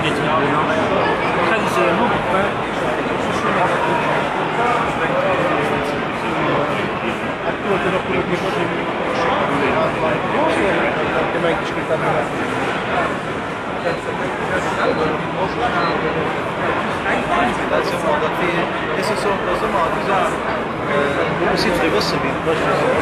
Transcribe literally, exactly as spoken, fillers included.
dietro di no? Casi non Esse som, o zaman güzel. Ee, bu basit ve basın bir başarı.